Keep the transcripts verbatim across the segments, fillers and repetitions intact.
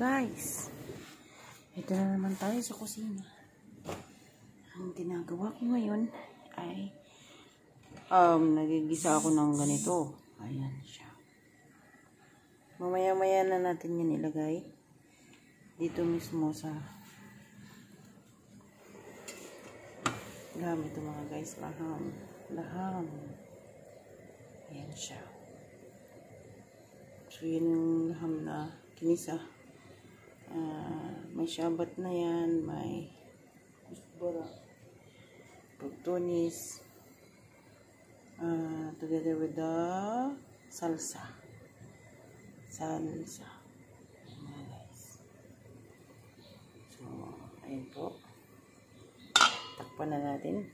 guys, ito na naman tayo sa kusina. Ang ginagawa ko ngayon ay um, nagigisa ako ng ganito. Ayan siya. Mamaya maya na natin yan ilagay dito mismo sa laham. Ito mga guys, laham laham. Ayan siya. So yun yung laham na kinisa. Uh, may shabat na yan, may kusbara, pagtunis, uh, together with the salsa. Salsa. Ayan guys. So, ayun po. Takpan na natin.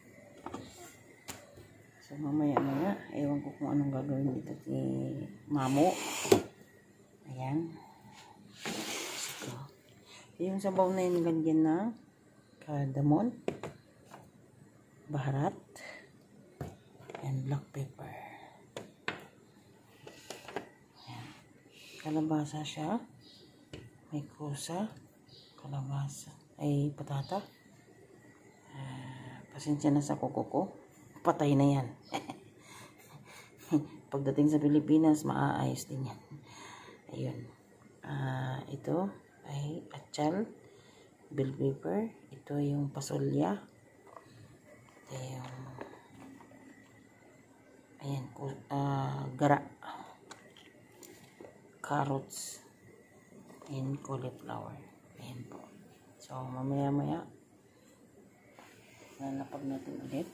So, mamaya-maya, ewan ko kung anong gagawin dito ni Mamo. Ayan. Yung sabaw na yun, lagyan ng cardamom, baharat, and black pepper. Ayan. Kalabasa siya. May kusa. Kalabasa. Ay, patata. Uh, pasensya na sa kuko ko. Patay na yan. Pagdating sa Pilipinas, maaayos din yan. Ayun. Uh, ito ay atchal, bell pepper, ito yung pasolya, ito yung ayan, uh, gara, carrots, and cauliflower. Ayan po. So, mamaya maya lalapag natin ulit.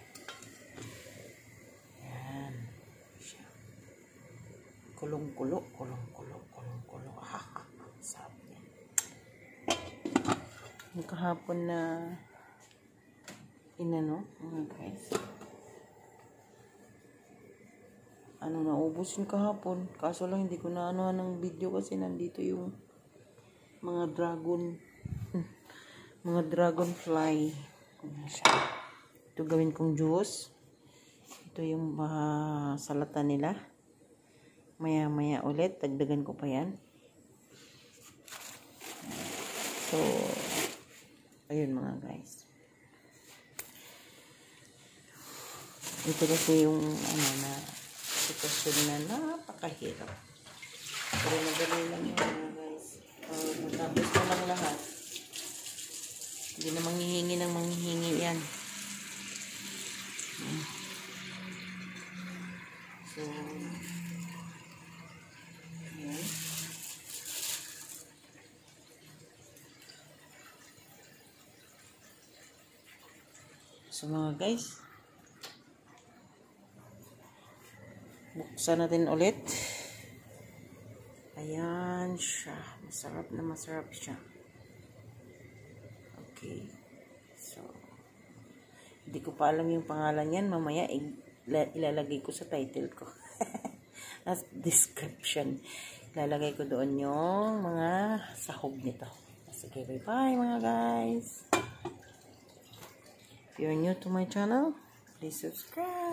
Ayan siya. Kulong-kulo, kulong-kulo, kulong-kulo. Haha, sabi niya. Yung kahapon na inano, mga guys. Ano, naubos yung kahapon. Kaso lang hindi ko na ano ng video kasi nandito yung mga dragon mga dragonfly. Ito gawin kong juice. Ito yung uh, salata nila. Maya maya ulit, dagdagan ko pa yan. So, ayun mga guys. Ito kasi yung ano na sitwasyon na napakahirap. Pero madali lang yun mga guys. Uh, matapos na lang lahat. Hindi na manghihingi ng manghihingi yan. Hmm. So, ayan. So mga guys, buksan natin ulit. Ayan siya. Masarap na masarap siya. Okay. So, hindi ko pa alam yung pangalan yan. Mamaya ilalagay ko sa title ko. As description. Ilalagay ko doon yung mga sahog nito. Sige, bye-bye mga guys. If you're new to my channel, please subscribe.